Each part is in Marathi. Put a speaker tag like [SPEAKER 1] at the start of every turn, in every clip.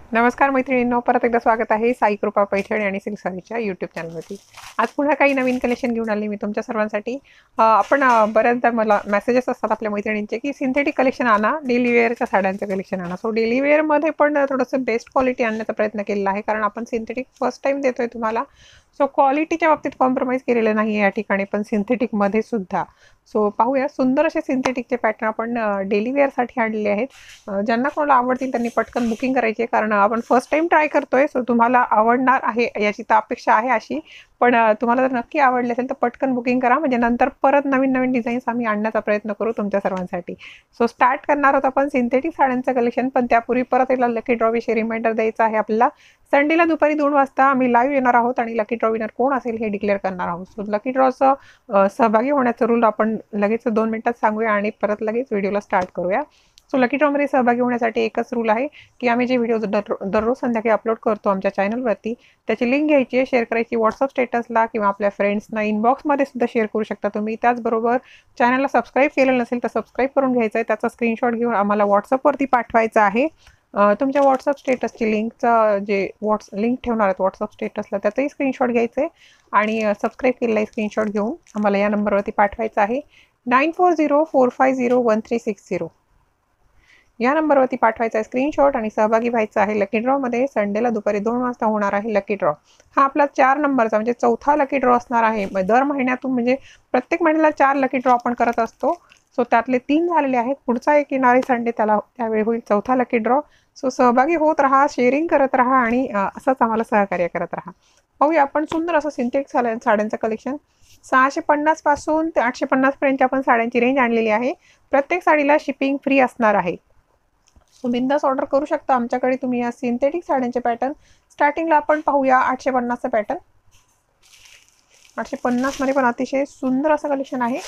[SPEAKER 1] नमस्कार मैत्रिणींनो, परत एकदा स्वागत आहे साई कृपा पैठणी आणि सिल्क साडीच्या यूट्यूब चॅनलवरती। आज पुन्हा काही नवीन कलेक्शन घेऊन आली मी तुमच्या सर्वांसाठी। आपण बऱ्याचदा मला मेसेजेस असतात आपल्या मैत्रिणींचे की सिंथेटिक कलेक्शन आणा, डेली वेअरच्या साड्यांचं कलेक्शन आणा। सो डेली वेअरमध्ये पण थोडंसं बेस्ट क्वालिटी आणण्याचा प्रयत्न केलेला आहे, कारण आपण सिंथेटिक फर्स्ट टाइम देतोय तुम्हाला। सो क्वालिटीच्या बाबतीत कॉम्प्रोमाइज केलेलं नाही या ठिकाणी, पण सिंथेटिकमध्ये सुद्धा। सो पाहूया, सुंदर असे सिंथेटिकचे पॅटर्न आपण डेली वेअरसाठी आणलेले आहेत। ज्यांना कोणाला आवडतील त्यांनी पटकन बुकिंग करायची आहे, कारण आपण फर्स्ट टाइम ट्राय करतोय। सो तुम्हाला आवडणार आहे याची तर अपेक्षा आहे अशी, पण तुम्हाला जर नक्की आवडले असेल तर पटकन बुकिंग करा, म्हणजे नंतर परत नवीन नवीन डिझाईन्स आम्ही आणण्याचा प्रयत्न करू तुमच्या सर्वांसाठी। सो स्टार्ट करणार आहोत आपण सिंथेटिक साड्यांचं कलेक्शन, पण त्यापूर्वी परत एकदा लकी ड्रॉ विषयी रिमाइंडर द्यायचा आहे आपल्याला। संडेला दुपारी 2 वाजता आम्ही लाईव्ह येणार आहोत आणि लकी ड्रॉ विनर कोण असेल हे डिक्लेअर करणार आहोत। सो लकी ड्रॉचं सहभागी होण्याचं रूल आपण लगेच 2 मिनिटात सांगूया आणि परत लगेच व्हिडिओला स्टार्ट करूया। सो लकी ड्रॉमध्ये सहभागी होण्यासाठी एकच रूल आहे की आम्ही जे व्हिडिओ दररोज संध्याकाळी अपलोड करतो आमच्या चॅनलवरती, त्याची लिंक घ्यायची आहे, शेअर करायची व्हॉट्सअप स्टेटसला किंवा आपल्या फ्रेंड्सना इनबॉक्समध्ये सुद्धा शेअर करू शकता तुम्ही। त्याचबरोबर चॅनलला सबस्क्राईब केलेलं नसेल तर सबस्क्राईब करून घ्यायचं आहे, त्याचा स्क्रीनशॉट घेऊन आम्हाला व्हॉट्सअपवरती पाठवायचा आहे। तुमच्या व्हॉट्सअप स्टेटसची लिंकचा जे लिंक ठेवणार आहेत व्हॉट्सअप स्टेटसला त्याचाही स्क्रीनशॉट घ्यायचं आहे आणि सबस्क्राईब केलेलाही स्क्रीनशॉट घेऊन आम्हाला या नंबरवरती पाठवायचा आहे। 9404501360 या नंबरवरती पाठवायचा आहे स्क्रीनशॉट आणि सहभागी व्हायचं आहे लकी ड्रॉमध्ये। संडेला दुपारी 2 वाजता होणार आहे लकी ड्रॉ। हा आपला 4 नंबरचा म्हणजे चौथा लकी ड्रॉ असणार आहे। दर महिन्यातून म्हणजे प्रत्येक महिन्याला 4 लकी ड्रॉ आपण करत असतो। सो त्यातले 3 झालेले आहेत, पुढचा एक येणारे संडे त्यावेळी होईल चौथा लकी ड्रॉ। सो सहभागी होत राहा, शेअरिंग करत राहा आणि असंच आम्हाला सहकार्य करत राहा। पाहूया आपण सुंदर असं सिंथेटिक साड्यांचं कलेक्शन। 650 पासून ते 850 पर्यंत आपण साड्यांची रेंज आणलेली आहे। प्रत्येक साडीला शिपिंग फ्री असणार आहे। सो बिंदास ऑर्डर करू शकता आमच्याकडे तुम्ही या सिंथेटिक साड्यांचे पॅटर्न। स्टार्टिंगला आपण पाहूया 850चा पॅटर्न। 850 मध्ये पण अतिशय सुंदर असं कलेक्शन आहे।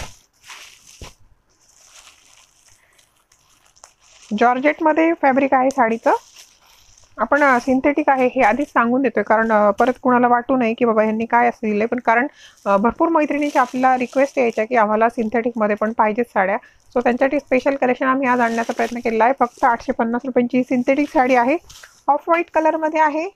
[SPEAKER 1] जॉर्जेटमध्ये फॅब्रिक आहे साडीचं। आपण सिंथेटिक आहे हे आधीच सांगून देतोय, कारण परत कुणाला वाटू नये की बाबा यांनी काय असं दिलंय, पण कारण भरपूर मैत्रिणींची आपल्याला रिक्वेस्ट यायच्या की आम्हाला सिंथेटिकमध्ये पण पाहिजेत साड्या। सो त्यांच्यासाठी स्पेशल कलेक्शन आम्ही आज आणण्याचा प्रयत्न केला आहे। फक्त 850 रुपयांची सिंथेटिक साडी आहे, ऑफ व्हाईट कलरमध्ये आहे।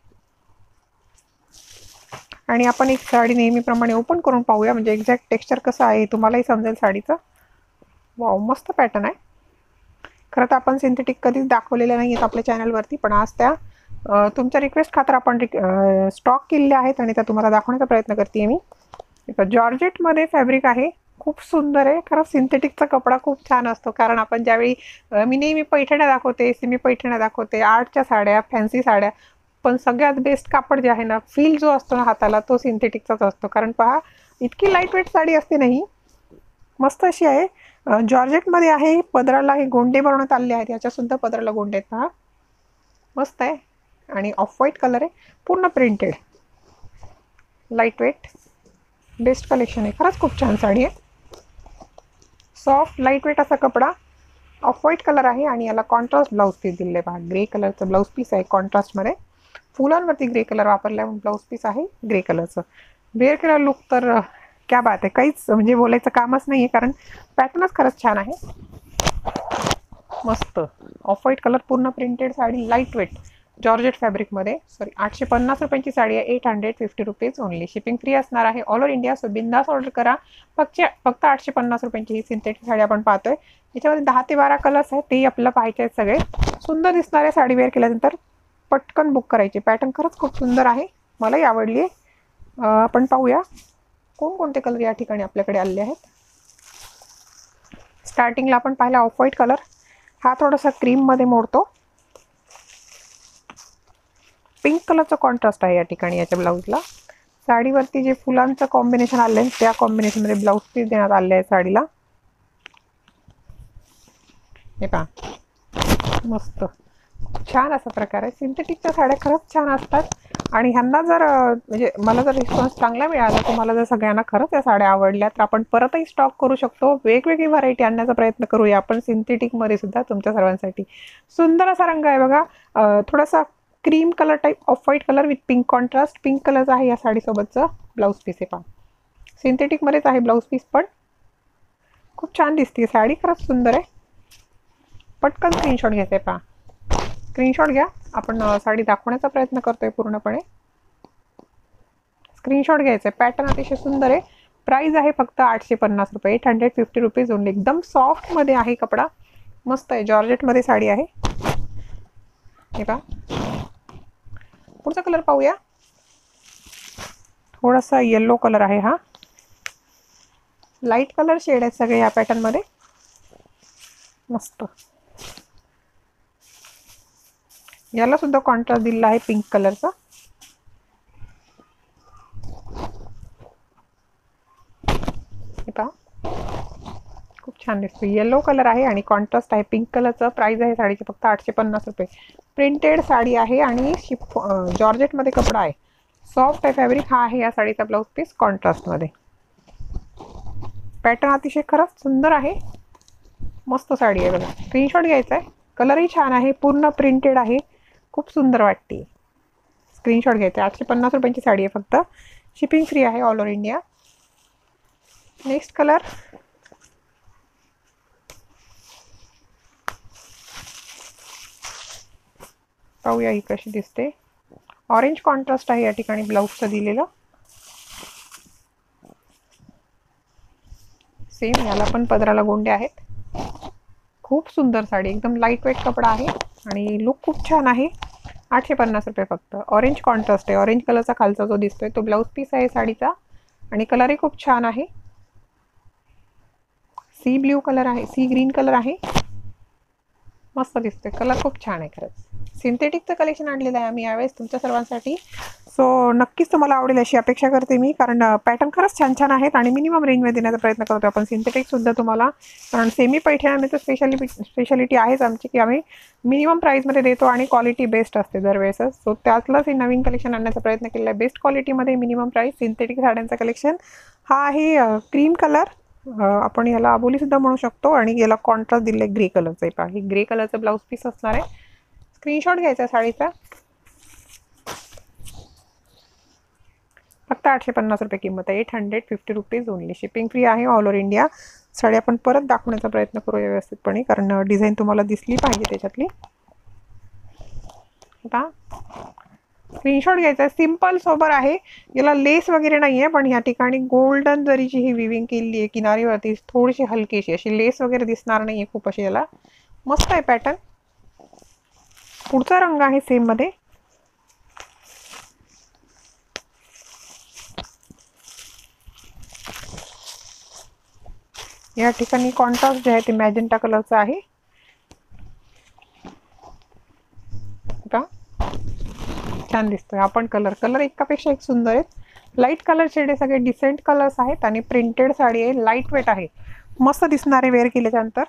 [SPEAKER 1] आणि आपण एक साडी नेहमीप्रमाणे ओपन करून पाहूया, म्हणजे एक्झॅक्ट टेक्स्चर कसं आहे तुम्हालाही समजेल साडीचं। वाव, मस्त पॅटर्न आहे। खरं तर आपण सिंथेटिक कधीच दाखवलेलं नाही आहेत आपल्या चॅनलवरती, पण आज त्या तुमच्या रिक्वेस्ट खातर आपण स्टॉक केलेले आहेत आणि त्या तुम्हाला दाखवण्याचा प्रयत्न करते मी। जॉर्जेटमध्ये फॅब्रिक आहे, खूप सुंदर आहे। खरं सिंथेटिकचा कपडा खूप छान असतो, कारण आपण ज्यावेळी मी नेहमी पैठण्या दाखवते, सेमी पैठण्या दाखवते, आर्टच्या साड्या, फॅन्सी साड्या, पण सगळ्यात बेस्ट कापड जे आहे ना, फील जो असतो ना हाताला, तो सिंथेटिकचाच असतो। कारण पहा, इतकी लाईट वेट साडी असते नाही, मस्त अशी आहे। जॉर्जेटमध्ये आहे, पदराला हे गोंडे बनवण्यात आले आहेत, याच्यासुद्धा पदराला गोंडे आहेत पहा, मस्त आहे। आणि ऑफ व्हाईट कलर आहे, पूर्ण printed, light weight, best collection आहे। खरंच खूप छान साडी आहे, सॉफ्ट लाईट वेट असा कपडा, ऑफ व्हाईट कलर आहे आणि याला कॉन्ट्रास्ट ब्लाऊज पीस दिले पहा, ग्रे कलरचं ब्लाऊज पीस आहे कॉन्ट्रास्टमध्ये। फुलांवरती ग्रे कलर वापरला, ब्लाऊज पीस आहे ग्रे कलरचं। वेअर केलेला लुक तर क्या बात आहे, काहीच म्हणजे बोलायचं कामच नाही आहे, कारण पॅटर्नच खरंच छान आहे, मस्त। ऑफ व्हाईट कलर, पूर्ण printed sari, light weight georgette फॅब्रिकमध्ये। सॉरी, 850 रुपयांची साडी आहे, 850 रुपीज ओनली। शिपिंग फ्री असणार आहे ऑल ओव्हर इंडिया। सो बिंदास ऑर्डर करा। फक्त 850 रुपयांची ही सिंथेटिक साडी आपण पाहतोय। याच्यामध्ये 10 ते 12 कलर्स आहेत, तेही आपल्याला पाहायचे आहेत सगळे। सुंदर दिसणाऱ्या साडी वेअर केल्यानंतर पटकन बुक करायची। पॅटर्न खरंच खूप सुंदर आहे, मलाही आवडली आहे। आपण पाहूया कोणकोणते कलर या ठिकाणी आपल्याकडे आलेले आहेत। स्टार्टिंगला आपण पाहिला ऑफ व्हाईट कलर, हा थोडासा क्रीममध्ये मोडतो। पिंक कलरचं कॉन्ट्रास्ट आहे या ठिकाणी याच्या ब्लाऊजला। साडीवरती जे फुलांचं कॉम्बिनेशन आलं आहे त्या कॉम्बिनेशनमध्ये ब्लाऊज पीस देण्यात आले आहे साडीला, हे पहा, मस्त छान असा प्रकार आहे। सिंथेटिकच्या साड्या खरंच छान असतात आणि ह्यांना जर म्हणजे मला जर रिस्पॉन्स चांगला मिळाला, तुम्हाला जर सगळ्यांना खरंच या साड्या आवडल्या, तर आपण परतही स्टॉक करू शकतो। वेगवेगळी व्हरायटी आणण्याचा प्रयत्न करूया आपण सिंथेटिकमध्ये सुद्धा तुमच्या सर्वांसाठी। सुंदर असा रंग आहे बघा, थोडासा cream colour type, off white colour with pink contrast. Pink कलरचा आहे या साडीसोबतचं ब्लाऊज पीस आहे पहा, सिंथेटिकमध्येच आहे ब्लाऊज पीस, पण खूप छान दिसते साडी, खरंच सुंदर आहे। पटकन स्क्रीनशॉट घ्यायचा आहे पहा, स्क्रीनशॉट घ्या आपण साडी दाखवण्याचा प्रयत्न करतोय पूर्णपणे. स्क्रीनशॉट घ्यायचा आहे. पॅटर्न अतिशय सुंदर आहे. प्राइस आहे फक्त 850 रुपये, 850 रुपीज ओनली. एकदम सॉफ्ट मध्ये आहे कपडा, मस्त आहे. जॉर्जेट मध्ये साडी आहे. हे पहा, पुढचा कलर पाहूया. थोडासा येलो कलर आहे हा. लाईट कलर शेड आहेत सगळे या पॅटर्न मध्ये, मस्त. याला सुद्धा कॉन्ट्रास्ट दिलेला आहे पिंक कलरचा. हे पहा, खूप छान दिसतो. येलो कलर आहे आणि कॉन्ट्रास्ट आहे पिंक कलरचा. प्राइस आहे साडीची फक्त 850 रुपये. प्रिंटेड साडी आहे आणि जॉर्जेट मध्ये कपडा आहे. सॉफ्ट आहे फॅब्रिक. हा आहे या साडीचा ब्लाउज पीस कॉन्ट्रास्ट मध्ये. पॅटर्न अतिशय खरंच सुंदर आहे, मस्त साडी आहे बघा. स्क्रीनशॉट घ्यायचा आहे. कलरही छान आहे, पूर्ण प्रिंटेड आहे, खूप सुंदर वाटते. स्क्रीनशॉट घ्यायचा आहे. 850 रुपयांची साडी आहे फक्त. शिपिंग फ्री आहे all over India. Next colour पाहूया ही कशी दिसते. ऑरेंज कॉन्ट्रास्ट आहे या ठिकाणी ब्लाउजचं दिलेलं. सेम याला पण पदराला गोंडे आहेत. खूप सुंदर साडी, एकदम लाईट वेट कपडा आहे आणि लुक खूप छान आहे. 850 रुपये फक्त. ऑरेंज कॉन्ट्रास्ट आहे. ऑरेंज कलरचा खालचा जो दिसतोय तो ब्लाउज पीस आहे साडीचा आणि कलरही खूप छान आहे. सी ब्ल्यू कलर आहे, सी ग्रीन कलर आहे, मस्त दिसतोय. कलर खूप छान आहे खरंच. सिंथेटिकचं कलेक्शन आणलेलं आहे आम्ही यावेळेस तुमच्या सर्वांसाठी. सो नक्कीच तुम्हाला आवडेल अशी अपेक्षा करते मी, कारण पॅटर्न खरंच छान छान आहेत आणि मिनिमम रेंजमध्ये देण्याचा प्रयत्न करतो आपण. सिंथेटिकसुद्धा तुम्हाला, कारण सेमी पैठण्यामध्ये तर स्पेशालिटी आहेच आमची की आम्ही मिनिमम प्राईजमध्ये देतो आणि क्वालिटी बेस्ट असते दरवेळेसच. सो त्यातलंच हे नवीन कलेक्शन आणण्याचा प्रयत्न केला आहे. बेस्ट क्वालिटीमध्ये मिनिमम प्राईस सिंथेटिक साड्यांचं कलेक्शन. हा आहे क्रीम कलर, आपण याला अबोलीसुद्धा म्हणू शकतो आणि याला कॉन्ट्रास्ट दिले ग्रे कलरचं. पहा, हे ग्रे कलरचं ब्लाऊज पीस असणार आहे. स्क्रीनशॉट घ्यायचा साडीचा. फक्त 850 रुपये किंमत आहे. 850 रुपीज ओनली. शिपिंग फ्री आहे ऑल ओव्हर इंडिया. साडी आपण परत दाखवण्याचा प्रयत्न करूया व्यवस्थितपणे, कारण डिझाईन तुम्हाला दिसली पाहिजे त्याच्यातली. पहा, स्क्रीनशॉट घ्यायचा. सिंपल सोबर आहे, याला लेस वगैरे नाही आहे, पण या ठिकाणी गोल्डन जरीची ही विविंग केली आहे किनारीवरती. थोडीशी हलकीशी अशी, लेस वगैरे दिसणार नाही आहे खूप अशी. याला मस्त आहे पॅटर्न. पुढचा रंग आहे सेम मध्ये. या ठिकाणी कॉन्ट्रास्ट जे आहे ते मॅजेंटा कलरचं आहे. छान दिसतोय. आपण कलर एकापेक्षा एक सुंदर आहेत. लाईट कलर शेड आहे, सगळे डिसेंट कलर्स आहेत आणि प्रिंटेड साडी आहे. लाईट वेट आहे, मस्त दिसणारे वेअर केल्याच्यानंतर.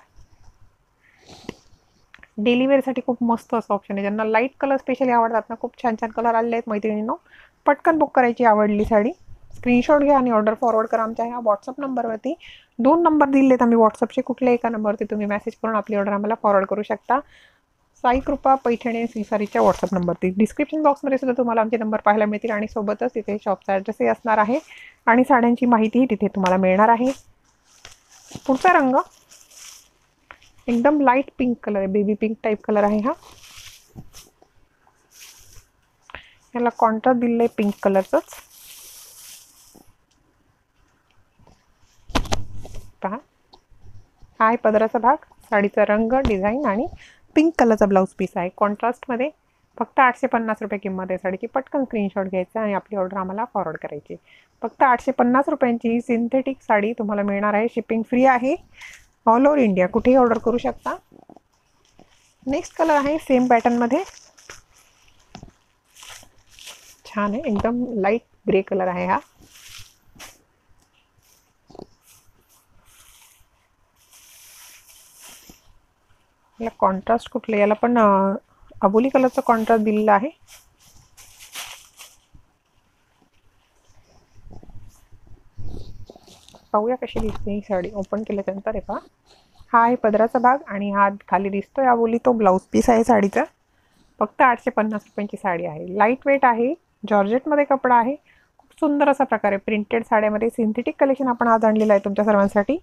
[SPEAKER 1] डेली वेअरसाठी खूप मस्त असं ऑप्शन आहे. ज्यांना लाईट कलर स्पेशली आवडतात ना, खूप छान छान कलर आलेले आहेत मैत्रिणींनो. पटकन बुक करायची आवडली साडी. स्क्रीनशॉट घ्या आणि ऑर्डर फॉरवर्ड करा आमच्या ह्या व्हॉट्सअप नंबरवरती. 2 नंबर दिलेत आम्ही व्हॉट्सअपचे. कुठल्या एका नंबरवरती तुम्ही मेसेज करून आपली ऑर्डर आम्हाला फॉरवर्ड करू शकता. साई कृपा पैठणी सिल्सारीच्या व्हॉट्सअप नंबरती. डिस्क्रिप्शन बॉक्समध्ये सुद्धा तुम्हाला आमचे नंबर पाहायला मिळतील आणि सोबतच तिथे शॉपचा ॲड्रेसही असणार आहे आणि साड्यांची माहितीही तिथे तुम्हाला मिळणार आहे. पुढचा रंग एकदम लाईट पिंक कलर आहे, बेबी पिंक टाईप कलर आहे हा. याला कॉन्ट्रास्ट दिलेलं आहे पिंक कलरचंच. पहा, हा आहे पदराचा भाग. साडीचा रंग, डिझाईन आणि पिंक कलरचा ब्लाऊज पीस आहे कॉन्ट्रास्टमध्ये. फक्त 850 रुपये किंमत आहे साडीची. पटकन स्क्रीनशॉट घ्यायचा आणि आपली ऑर्डर आम्हाला फॉरवर्ड करायची. फक्त 850 रुपयांची ही सिंथेटिक साडी तुम्हाला मिळणार आहे. शिपिंग फ्री आहे ऑल ओव्हर इंडिया. कुठेही ऑर्डर करू शकता. नेक्स्ट कलर आहे सेम पॅटर्नमध्ये. छान आहे, एकदम लाईट ग्रे कलर आहे हा. याला कॉन्ट्रास्ट कुठलं, याला पण अबोली कलरचं कॉन्ट्रास्ट दिलेलं आहे. पाहूया कशी दिसते ही साडी ओपन केल्यानंतर. पहा, हा आहे पदराचा भाग आणि हा खाली दिसतोय अबोली तो ब्लाऊज पीस आहे साडीचा. फक्त 850 रुपयांची साडी आहे. लाईट वेट आहे, जॉर्जेटमध्ये कपडा आहे. खूप सुंदर असा प्रकारे प्रिंटेड साड्यामध्ये सिंथेटिक कलेक्शन आपण आज आणलेलं आहे तुमच्या सर्वांसाठी.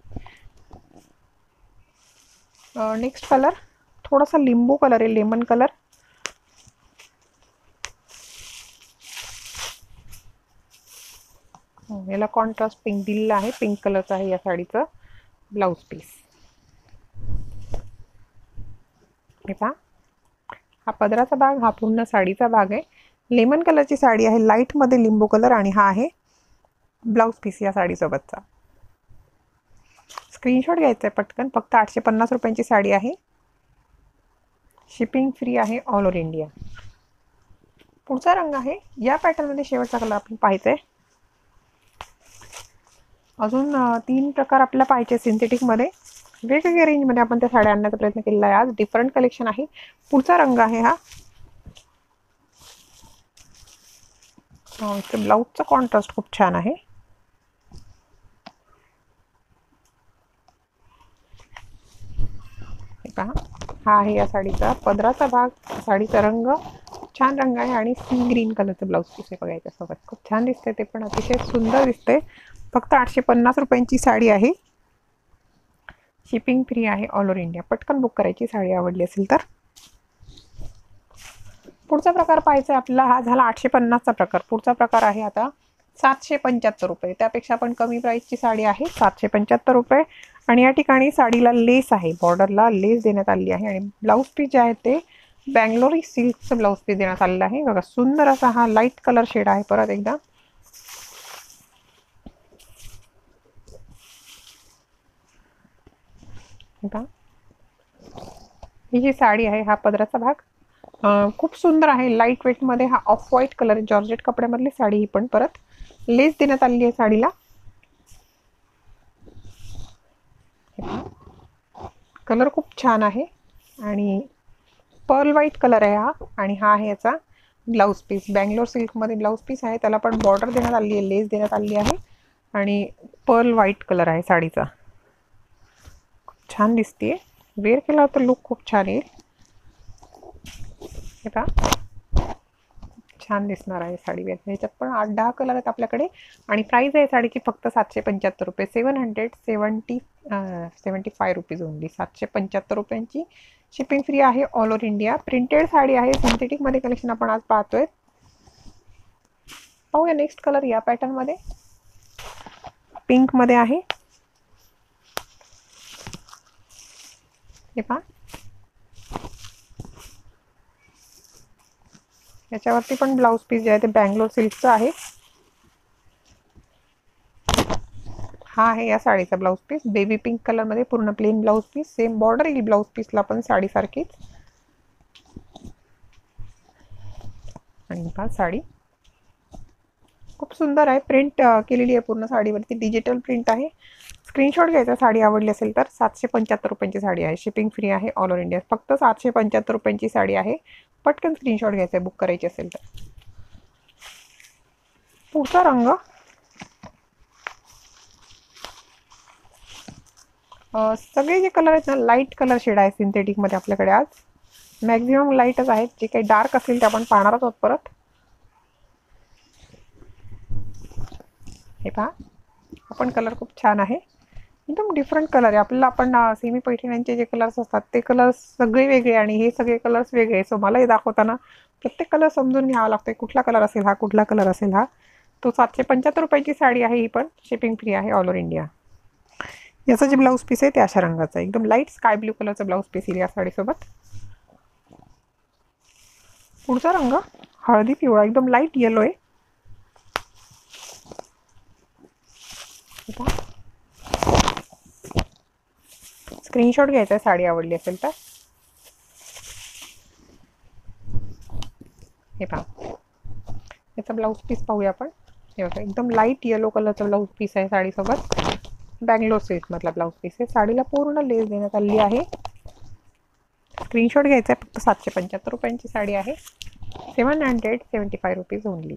[SPEAKER 1] नेक्स्ट कलर थोडासा लिंबू कलर आहे, लेमन कलर. याला कॉन्ट्रास्ट पिंक दिलेला आहे, पिंक कलरचा आहे या साडीचं ब्लाऊज पीस. हे पहा, हा पदराचा भाग, हा पूर्ण साडीचा भाग आहे. लेमन कलरची साडी आहे, लाईट मध्ये लिंबू कलर, आणि हा आहे ब्लाऊज पीस या साडीसोबतचा. स्क्रीनशॉट घ्यायचा आहे पटकन. फक्त 850 रुपयांची साडी आहे. शिपिंग फ्री आहे ऑल ओव्हर इंडिया. पुढचा रंग आहे, या पॅटर्नमध्ये शेवटचा कलर आपण पाहायचा आहे. अजून 3 प्रकार आपल्याला पाहायचे सिंथेटिकमध्ये. वेगवेगळ्या रेंजमध्ये आपण त्या साड्या आणण्याचा प्रयत्न केलेला आहे. आज डिफरंट कलेक्शन आहे. पुढचा रंग आहे हा. ब्लाऊजचा कॉन्ट्रास्ट खूप छान आहे. पहा, हा आहे या साडीचा पदराचा भाग. साडीचा रंग छान रंग आहे आणि सी ग्रीन कलरचं ब्लाऊज पीस आहे बघा याच्यासोबत. खूप छान दिसते, ते पण अतिशय सुंदर दिसते. फक्त 850 रुपयांची साडी आहे. शिपिंग फ्री आहे ऑल ओव्हर इंडिया. पटकन बुक करायची साडी आवडली असेल तर. पुढचा प्रकार पाहायचा आपल्याला. हा झाला 850चा प्रकार. पुढचा प्रकार आहे आता 775 रुपये. त्यापेक्षा पण कमी प्राईसची साडी आहे, 775 रुपये. आणि या ठिकाणी साडीला लेस आहे, बॉर्डरला लेस देण्यात आली आहे. आणि ब्लाऊज पीस जे आहे ते बँगलोरी सिल्कचं ब्लाऊज पीस देण्यात आलेलं आहे बघा. सुंदर असा हा लाईट कलर शेड आहे. परत एकदा ही जी साडी आहे, हा पदराचा भाग खूप सुंदर आहे, लाईट वेट मध्ये. हा ऑफ व्हाईट कलर, जॉर्जेट कपड्यामधली साडी. ही पण परत लेस देण्यात आली आहे साडीला. कलर खूप छान आहे आणि पर्ल व्हाईट कलर आहे हा. आणि हा आहे याचा ब्लाऊज पीस. बँगलोर सिल्कमध्ये ब्लाऊज पीस आहे. त्याला पण बॉर्डर देण्यात आली आहे, लेस देण्यात आली आहे. आणि पर्ल व्हाईट कलर आहे साडीचा. खूप छान दिसते. वेअर केला तर लुक खूप छान येईल. हे पहा, छान दिसणार आहे साडी. ह्याच्यात पण 8-10 कलर आहेत आपल्याकडे. आणि प्राइस आहे साडीची फक्त 775 रुपये. 775 रुपीज ओनली. 775 रुपयांची. शिपिंग फ्री आहे all over India. Printed sari आहे, सिंथेटिकमध्ये कलेक्शन आपण आज पाहतोय. पाहूया नेक्स्ट कलर या पॅटर्नमध्ये. पिंकमध्ये आहे. हे पहा, याच्यावरती पण ब्लाऊज पीस जे आहे ते बँगलोर सिल्कचं आहे. हा आहे या साडीचा ब्लाऊज पीस. बेबी पिंक कलरमध्ये पूर्ण plain blouse piece. Same border येईल ब्लाऊज पीसला पण साडीसारखीच. आणि पहा, साडी खूप सुंदर आहे. प्रिंट केलेली आहे पूर्ण साडीवरती, डिजिटल प्रिंट आहे. स्क्रीनशॉट घ्यायचा साडी आवडली असेल तर. 775 रुपयांची साडी आहे. शिपिंग फ्री आहे ऑल ओव्हर इंडिया. फक्त 775 रुपयांची साडी आहे. पटकन स्क्रीनशॉट घ्यायचा आहे बुक करायची असेल तर. पुढचा रंग सगळे जे कलर आहेत ना, लाईट कलर शेड आहे सिंथेटिकमध्ये आपल्याकडे आज. मॅक्झिमम लाईटच आहेत. जे काही डार्क असेल ते आपण पाहणार आहोत परत. हे पहा, आपण कलर खूप छान आहे. एकदम डिफरंट कलर आहे आपल्याला. आपण सेमी पैठण्यांचे जे कलर्स असतात ते कलर्स सगळे वेगळे आणि हे सगळे कलर्स वेगळे. सो मला हे दाखवताना प्रत्येक कलर समजून घ्यावा लागतो. कुठला कलर असेल हा, कुठला कलर असेल हा. तो 775 रुपयांची साडी आहे. ही पण शिपिंग फ्री आहे ऑल ओव्हर इंडिया. याचं जे ब्लाऊज पीस आहे ते अशा रंगाचं आहे. एकदम लाईट स्काय ब्ल्यू कलरचं ब्लाऊज पीस येईल या साडीसोबत. पुढचा रंग हळदी पिवळा, एकदम लाईट येलो आहे. स्क्रीनशॉट घ्यायचा आहे साडी आवडली असेल तर. हे पहा, याचा ब्लाऊज पीस पाहूया आपण. हे बघा, एकदम लाईट येलो कलरचा ब्लाऊज पीस आहे साडीसोबत. बँगलोर सिल्कमधला ब्लाऊज पीस आहे. साडीला पूर्ण लेस देण्यात आली आहे. स्क्रीनशॉट घ्यायचा आहे. फक्त 775 रुपयांची साडी आहे. 775 रुपीज ओनली.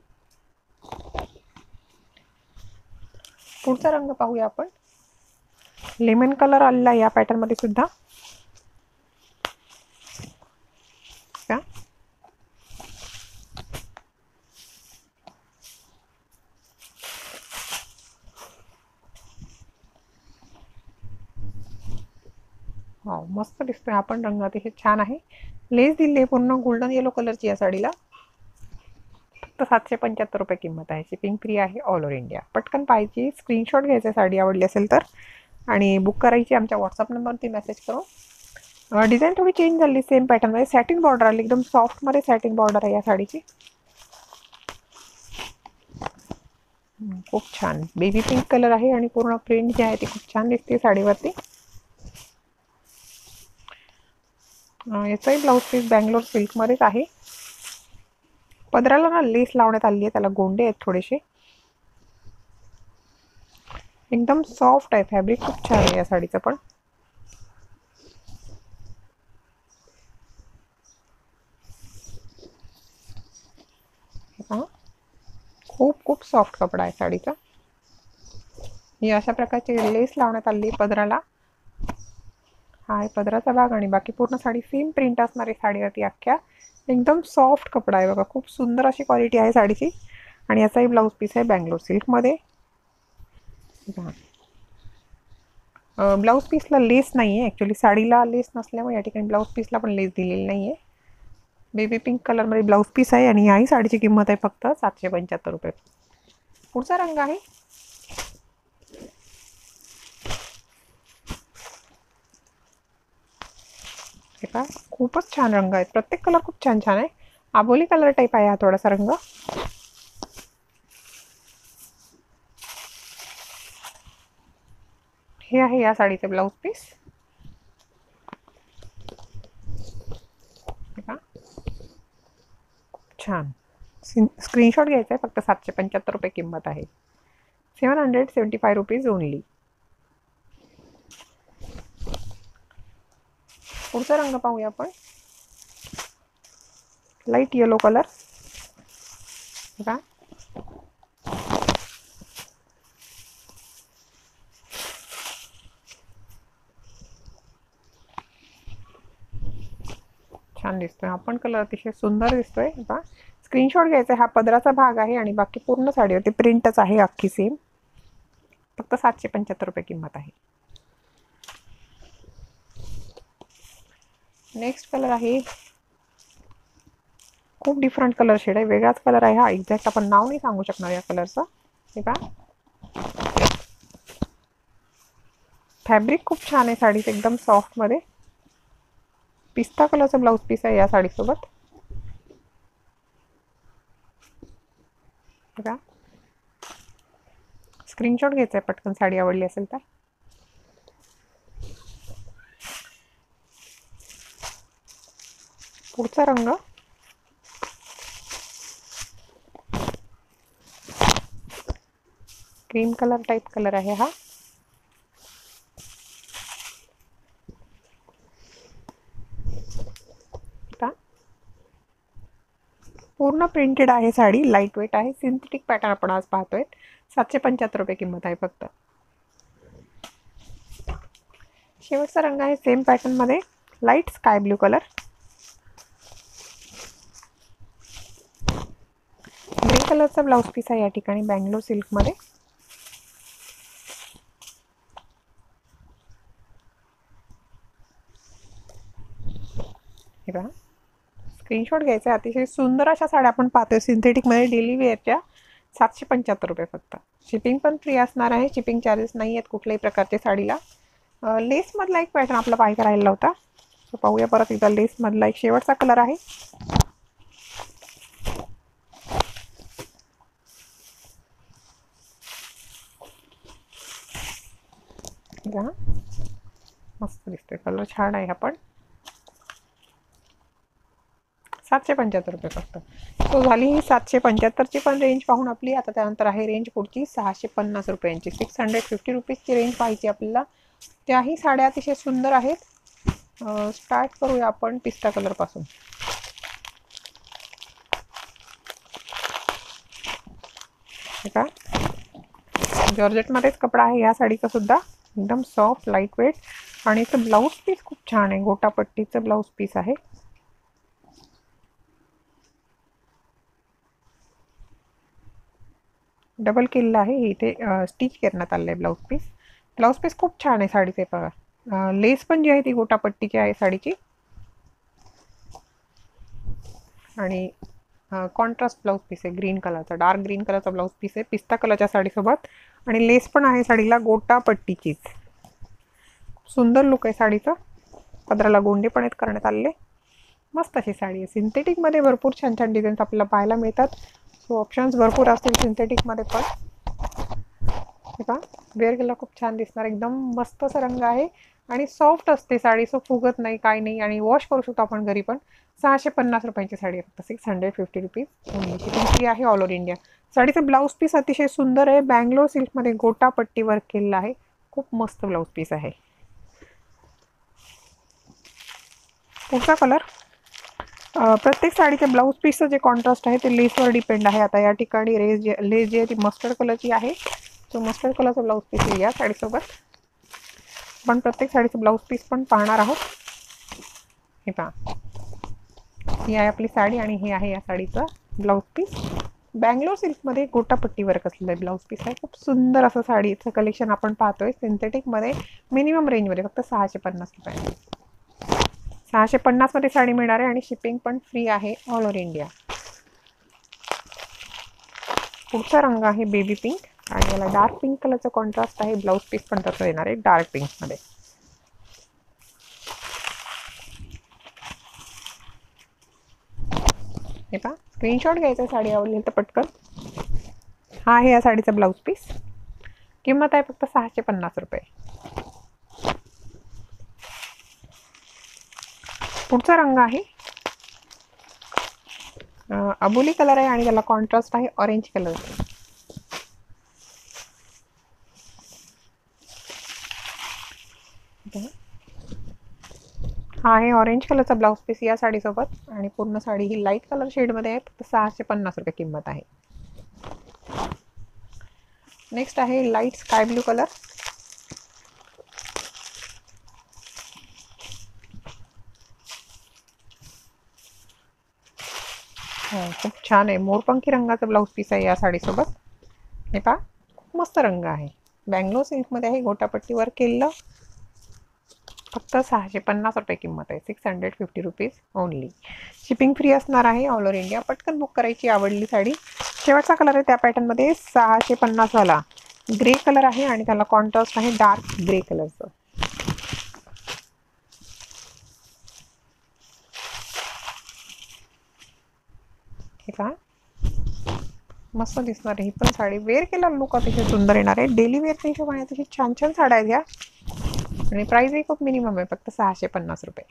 [SPEAKER 1] पुढचा रंग पाहूया आपण. लेमन कलर आलेला या पॅटर्न मध्ये सुद्धा. हो, मस्त दिसतोय. आपण रंग अतिशय छान आहे. लेस दिली आहे पूर्ण गोल्डन येलो कलरची या साडीला. फक्त 775 रुपये किंमत आहे. शिपिंग फ्री आहे ऑल ओव्हर इंडिया. पटकन पाहिजे, स्क्रीनशॉट घ्यायचा साडी आवडली असेल तर आणि बुक करायची आमच्या व्हॉट्सअप नंबरवरती मेसेज करून. डिझाईन थोडी चेंज झाली, सेम पॅटर्नमध्ये सॅटिन बॉर्डर आली, एकदम सॉफ्टमध्ये सॅटिन बॉर्डर आहे या साडीची. खूप छान बेबी पिंक कलर आहे आणि पूर्ण प्रिंट जी आहे ती खूप छान दिसते साडीवरती. याचाही ब्लाऊज पीस बँगलोर सिल्कमध्येच आहे. पदराला ना लेस लावण्यात आली आहे, त्याला गोंडे आहेत थोडेसे. एकदम सॉफ्ट आहे फॅब्रिक, खूप छान आहे या साडीचं पण. खूप खूप सॉफ्ट कपडा आहे साडीचा. ही अशा प्रकारची लेस लावण्यात आली पदराला. हा आहे पदराचा भाग आणि बाकी पूर्ण साडी सेम प्रिंट असणारी साडीवरती अख्ख्या. एकदम सॉफ्ट कपडा आहे बघा, खूप सुंदर अशी क्वालिटी आहे साडीची. आणि याचाही ब्लाऊज पीस आहे बँगलोर सिल्कमध्ये. ब्लाऊज पीसला लेस नाही आहे ॲक्च्युली, साडीला लेस नसल्यामुळे या ठिकाणी ब्लाऊज पीसला पण लेस दिलेली नाही आहे. बेबी पिंक कलरमध्ये ब्लाऊज पीस आहे आणि याही साडीची किंमत आहे फक्त 775 रुपये. पुढचा रंग आहे का, खूपच छान रंग आहेत, प्रत्येक कलर खूप छान छान आहे. आबोली कलर टाईप आहे हा थोडासा रंग. हे आहे या साडीचे ब्लाऊज पीस. छान स्क्रीनशॉट घ्यायचा आहे, फक्त 775 रुपये किंमत आहे. 775 रुपीज ओनली. पुढचा रंग पाहूया आपण, लाईट येलो कलर. बघा छान दिसतोय, आपण कलर अतिशय सुंदर दिसतोय. बघा स्क्रीनशॉट घ्यायचा, हा पदराचा भाग आहे आणि बाकी पूर्ण साडीवरती प्रिंटच आहे अख्खी सेम. फक्त 775 रुपये किंमत आहे. नेक्स्ट कलर आहे, खूप डिफरंट कलर शेड आहे, वेगळाच कलर आहे हा. एक्झॅक्ट आपण नाव नाही सांगू शकणार या कलरचं. हे का फॅब्रिक खूप छान आहे साडीचं, एकदम सॉफ्टमध्ये. पिस्ता कलरचा ब्लाऊज पीस आहे या साडीसोबत. बघा स्क्रीनशॉट घ्यायचा आहे पटकन साडी आवडली असेल तर. पुढचा रंग क्रीम कलर टाइप कलर आहे हा. पूर्ण प्रिंटेड आहे साडी, लाईट वेट आहे, सिंथेटिक पॅटर्न आपण आज पाहतोय. 775 रुपये किंमत आहे फक्त. शेवटचा रंग आहे सेम पॅटर्न मध्ये, light sky blue colour. Grey कलरचा ब्लाऊज पीस आहे या ठिकाणी बँगलोर सिल्कमध्ये. हे पहा स्क्रीनशॉट घ्यायचा आहे. अतिशय सुंदर अशा साड्या आपण पाहतोय सिंथेटिकमध्ये डेली वेअरच्या. 775 रुपये फक्त. शिपिंग पण फ्री असणार आहे, शिपिंग चार्जेस नाही आहेत कुठल्याही प्रकारच्या साडीला. लेसमधला एक पॅटर्न आपला पाहायचा राहिला होता, तो पाहूया परत एकदा. लेसमधला एक शेवटचा कलर आहे. मस्त दिसतोय कलर, छान आहे. आपण 775 रुपये फक्त. तो झाली ही 775ची पण रेंज पाहून आपली. आता त्यानंतर आहे रेंज पुढची 650 रुपयांची. 650 रुपीजची रेंज पाहिजे आपल्याला. त्याही साड्या अतिशय सुंदर आहेत. स्टार्ट करूया आपण पिस्ता कलर पासून. का जॉर्जेटमध्येच कपडा आहे या साडीचा सुद्धा, एकदम सॉफ्ट लाईट वेट. आणि इथं ब्लाऊज पीस खूप छान आहे, गोटापट्टीचं ब्लाऊज पीस आहे. डबल केलेलं आहे, इथे स्टिच करण्यात आलं आहे ब्लाऊज पीस. ब्लाऊज पीस खूप छान आहे साडीचे बघा. लेस पण जी आहे ती गोटापट्टीची आहे साडीची. आणि कॉन्ट्रास्ट ब्लाऊज पीस आहे, ग्रीन कलरचा, डार्क ग्रीन कलरचा ब्लाऊज पीस आहे पिस्ता कलरच्या साडीसोबत. आणि लेस पण आहे साडीला गोटा पट्टीचीच. सुंदर लुक आहे साडीचा. पदराला गोंडे पण आहेत करण्यात आलेले. मस्त अशी साडी आहे. सिंथेटिकमध्ये भरपूर छान छान डिझाईन्स आपल्याला पाहायला मिळतात. सो ऑप्शन्स भरपूर असतील सिंथेटिकमध्ये पण. हे पहा, वेअर केला खूप छान दिसणार. एकदम मस्त असा रंग आहे आणि सॉफ्ट असते साडी. सो फुगत नाही, काय नाही. आणि वॉश करू शकतो आपण घरी पण. 650 रुपयांची साडी आहे, फक्त 650 रुपीज. शिपिंग फ्री आहे ऑल ओव्हर इंडिया. साडीचं ब्लाऊज पीस अतिशय सुंदर आहे. बँगलोर सिल्कमध्ये गोटा पट्टी वर्क केलेला आहे. खूप मस्त ब्लाऊज पीस आहे. पुढचा कलर, प्रत्येक साडीच्या ब्लाऊज पीसचं जे कॉन्ट्रास्ट आहे ते लेसवर डिपेंड आहे. आता या ठिकाणी लेस जी आहे ती मस्टर्ड कलरची आहे. तो मस्टर्ड कलरचा ब्लाऊज पीस आहे या साडीसोबत. पण प्रत्येक साडीचं ब्लाऊज पीस पण पाहणार आहोत. हे पहा, ही आहे आपली साडी आणि हे आहे या साडीचं ब्लाऊज पीस. बँगलोर सिल्कमध्ये गोटापट्टी वर्क असलेलं ब्लाऊज पीस आहे. खूप सुंदर असं साडीचं कलेक्शन आपण पाहतोय सिंथेटिकमध्ये. मिनिमम रेंजमध्ये फक्त 650 रुपये. 650 मध्ये साडी मिळणार आहे आणि शिपिंग पण फ्री आहे ऑल ओव्हर इंडिया. पुढचा रंग आहे बेबी पिंक आणि याला डार्क पिंक कलरचा कॉन्ट्रास्ट आहे. ब्लाऊज पीस पण तसं येणार आहे डार्क पिंकमध्ये. हे पहा, स्क्रीनशॉट घ्यायचा साडी आवडली तर पटकन. हा आहे या साडीचा ब्लाऊज पीस. किंमत आहे फक्त 650 रुपये. पुढचा रंग आहे अबोली कलर आहे आणि त्याला कॉन्ट्रास्ट आहे ऑरेंज कलर. हा आहे ऑरेंज कलरचा ब्लाऊज पीस या साडीसोबत आणि पूर्ण साडी ही लाईट कलर शेडमध्ये आहे. फक्त 650 रुपये किंमत आहे. नेक्स्ट आहे लाईट स्काय ब्लू कलर. खूप छान आहे. मोरपंखी रंगाचा ब्लाऊज पीस आहे या साडीसोबत. हे पहा, खूप मस्त रंग आहे. बँगलोर सिल्कमध्ये आहे. गोटापट्टी वर्क केलेलं. फक्त 650 रुपये किंमत आहे. 650 रुपीज ओनली. शिपिंग फ्री असणार आहे ऑल ओव्हर इंडिया. पटकन बुक करायची आवडली साडी. शेवटचा कलर आहे त्या पॅटर्नमध्ये 650 वाला ग्रे कलर आहे आणि त्याला कॉन्ट्रास्ट आहे डार्क ग्रे कलरचं. हे पहा, मस्त दिसणार आहे ही पण साडी. वेअर केला लुक अतिशय सुंदर येणार आहे. डेली वेअरच्या हिशोबाने अतिशय छान छान साड्या आहेत ह्या आणि प्राइसही खूप मिनिमम आहे, फक्त 650 रुपये.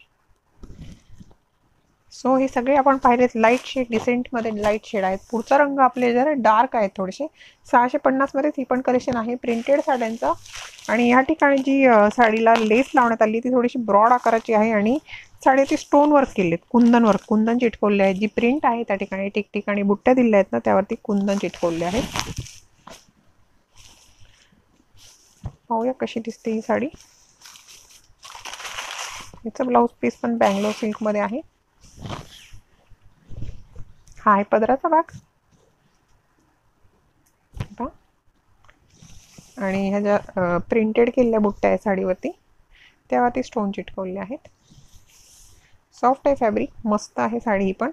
[SPEAKER 1] सो हे सगळे आपण पाहिलेत लाईट शेड, डिसेंटमध्ये लाईट शेड आहेत. पुढचा रंग आपले जरा डार्क आहेत थोडेसे. 650 मध्येच ही पण कलेक्शन आहे प्रिंटेड साड्यांचं. आणि या ठिकाणी जी साडीला लेस लावण्यात आली ती थोडीशी ब्रॉड आकाराची आहे आणि साडीचे स्टोन वर्क केलेत, कुंदन वर्क, कुंदन चिटकवले आहे. जी प्रिंट आहे त्या ठिकाणी ठिकठिकाणी बुट्ट्या दिल्या आहेत ना, त्यावरती कुंदन चिटकवले आहे. पाहूया कशी दिसते ही साडी. हिचं ब्लाऊज पीस पण बँगलोर सिल्कमध्ये आहे. हा आहे पदराचा भाग. आणि ह्या ज्या प्रिंटेड केलेल्या बुट्ट्या आहेत साडीवरती त्यावरती स्टोन चिटकवले आहेत. सॉफ्ट आहे फॅब्रिक, मस्त आहे साडी ही पण.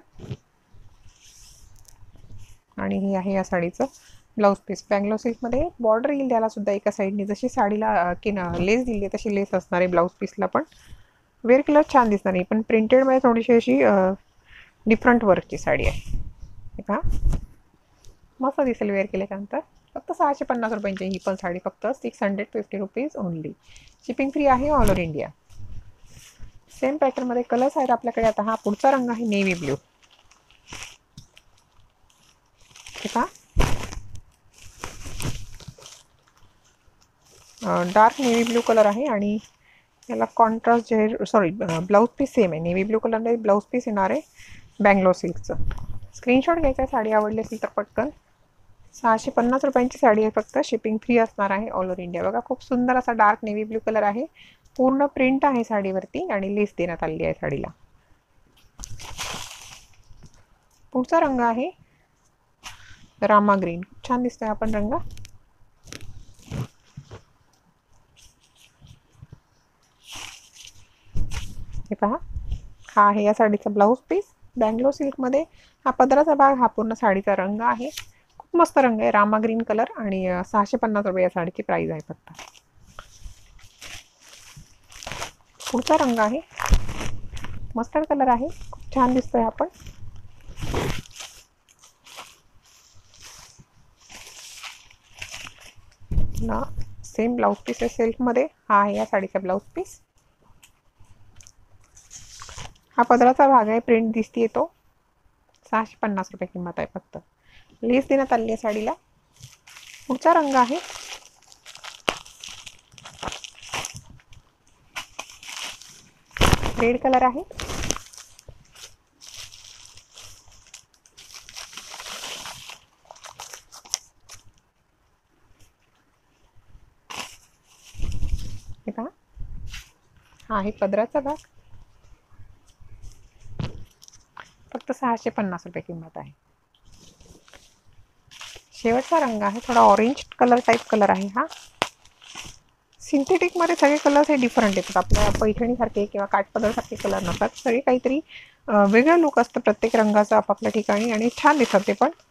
[SPEAKER 1] आणि हे आहे या साडीचं ब्लाऊज पीस. बँगलोर सिल्कमध्ये बॉर्डर येईल त्याला सुद्धा एका साईडने. जशी साडीला लेस दिली आहे तशी लेस असणार आहे ब्लाऊज पीसला पण. वेअर कलर छान दिसणार आहे पण प्रिंटेडमध्ये थोडीशी अशी डिफरंट वर्कची साडी आहे. हे पहा, मस्त दिसेल वेअर केल्यानंतर. फक्त 650 रुपयांची ही पण साडी. फक्त 650 रुपीज ओनली. शिपिंग फ्री आहे ऑल ओव्हर इंडिया. सेम पॅटर्नमध्ये कलर्स आहेत आपल्याकडे. आता हा पुढचा रंग आहे नेव्ही ब्ल्यू. हे पहा, डार्क नेव्ही ब्ल्यू कलर आहे आणि याला कॉन्ट्रास्ट जे सॉरी ब्लाऊज पीस सेम आहे. नेव्ही ब्ल्यू कलरमध्ये ब्लाऊज पीस येणार आहे बँगलोर सिल्कचं. स्क्रीनशॉट घ्यायचा आहे साडी आवडली असेल तर पटकन. 650 रुपयांची साडी आहे फक्त. शिपिंग फ्री असणार आहे ऑल ओव्हर इंडिया. बघा, खूप सुंदर असा डार्क नेव्ही ब्ल्यू कलर आहे. पूर्ण प्रिंट आहे साडीवरती आणि लेस देण्यात आलेली आहे साडीला. पुढचा रंग आहे रामा ग्रीन. छान दिसतोय आपण रंग. हे पहा, हा आहे या साडीचा ब्लाऊज पीस. बँगलोर सिल्कमध्ये हा पदराचा भाग, हा पूर्ण साडीचा रंग आहे. खूप मस्त रंग आहे, रामा ग्रीन कलर, आणि 650 रुपये या साडीची प्राइस आहे फक्त. पुढचा रंग आहे मस्टर्ड कलर आहे, खूप छान दिसतोय हा पण. ना सेम ब्लाउज पीस आहे सिल्कमध्ये, हा आहे या साडीचा ब्लाउज पीस. हा पदराचा भाग आहे, प्रिंट दिसतीये तो. 650 रुपये किंमत आहे फक्त. लेस देण्यात आली आहे साडीला. पुढचा रंग आहे रेड कलर आहे. हे पहा, हा आहे पदराचा भाग, फक्त 650 रुपये किंमत आहे. शेवटचा रंग आहे थोडा ऑरेंज कलर टाइप कलर आहे हा. सिंथेटिकमध्ये सगळे कलर्स हे डिफरंट येतात, आपल्या पैठणीसारखे किंवा काठपदरसारखे कलर नसतात. सगळे काहीतरी वेगळं लुक असतं प्रत्येक रंगाचं आपापल्या ठिकाणी, आणि छान दिसतात ते पण.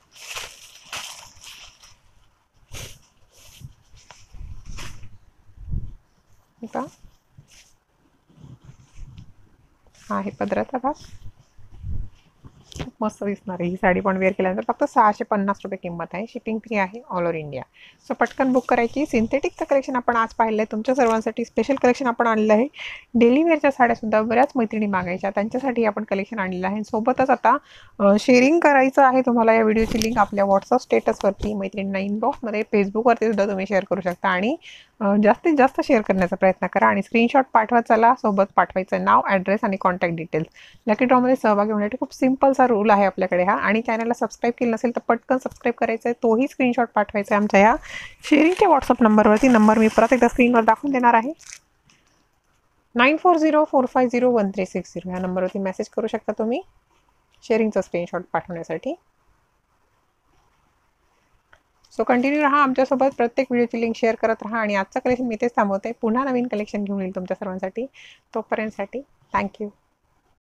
[SPEAKER 1] हा आहे पदराचा भाग, खूप मस्त दिसणार आहे ही साडी पण वेअर केल्यानंतर. फक्त 650 रुपये किंमत आहे, शिपिंग फ्री आहे ऑल ओव्हर इंडिया. सो पटकन बुक करायची. सिंथेटिकचं कलेक्शन आपण आज पाहिलं आहे, तुमच्या सर्वांसाठी स्पेशल कलेक्शन आपण आणलं आहे. डेली वेअरच्या साड्यासुद्धा बऱ्याच मैत्रिणी मागायच्या, त्यांच्यासाठी आपण कलेक्शन आणलेलं आहे. सोबतच आता शेअरिंग करायचं आहे तुम्हाला या व्हिडिओची लिंक आपल्या व्हॉट्सअप स्टेटसवरती, मैत्रिणींना इनबॉक्समध्ये, फेसबुकवरती सुद्धा तुम्ही शेअर करू शकता. आणि जास्तीत जास्त शेअर करण्याचा प्रयत्न करा, आणि स्क्रीनशॉट पाठवा. चला, सोबत पाठवायचं नाव, ॲड्रेस आणि कॉन्टॅक्ट डिटेल्स. लकी ड्रॉमध्ये सहभागी होण्यासाठी खूप सिम्पलसा रूल आहे आपल्याकडे हा. आणि चॅनलला सबस्क्राईब केलं नसेल तर पटकन सबस्क्राईब करायचं आहे, तोही स्क्रीनशॉट पाठवायचा आहे आमच्या या शेअरिंगच्या व्हॉट्सअप नंबरवरती. नंबर मी परत एकदा स्क्रीनवर दाखवून देणार आहे, 9404501360. ह्या नंबरवरती मेसेज करू शकता तुम्ही शेअरिंगचा स्क्रीनशॉट पाठवण्यासाठी. सो कंटिन्यू राहा आमच्यासोबत, प्रत्येक व्हिडिओची लिंक शेअर करत राहा. आणि आजचं कलेक्शन मी इथेच थांबवते, पुन्हा नवीन कलेक्शन घेऊन येईल तुमच्या सर्वांसाठी. तोपर्यंतसाठी थँक्यू.